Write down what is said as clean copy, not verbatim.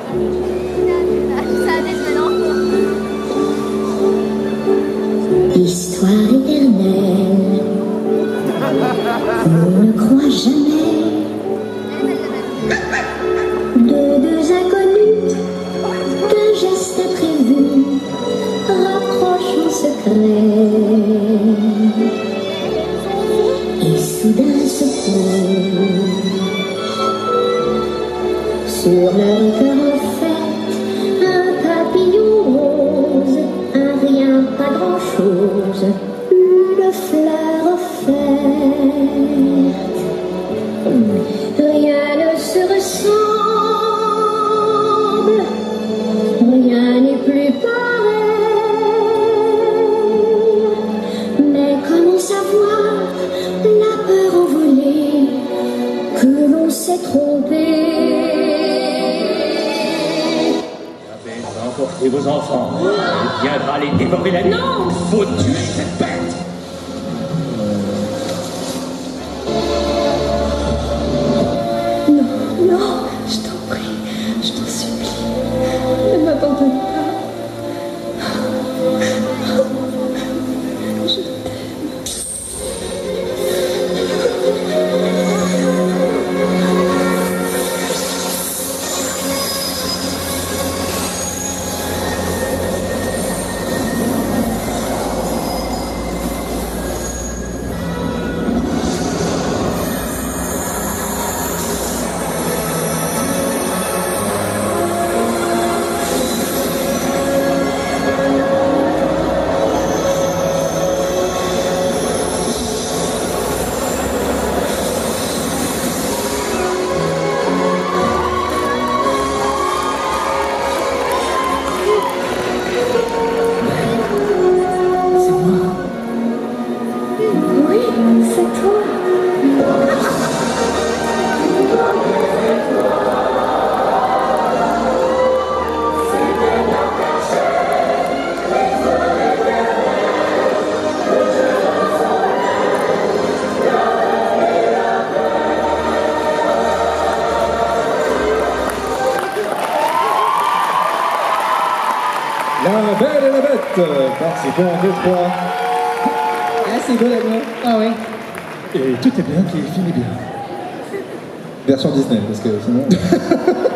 Histoire éternelle, on ne croit jamais de deux inconnus qu'un geste imprévu rapproche en secret. Et soudain se pose sur leur cœur en fête un papillon rose, un rien, pas grand-chose, une fleur offerte. Rien ne se ressemble, rien n'est plus pareil. Mais comment savoir la peur envolée que l'on s'est trompé? Emportez vos enfants, elle viendra les dévorer la nuit. Non! Faut tuer cette bête. Non, non, je t'en prie, je t'en supplie, ne m'abandonne pas. Je t'aime. La Belle et la Bête, participant de 3. Ah, c'est beau d'accord. Ah ouais. Et tout est bien qui finit bien. Version Disney, parce que sinon...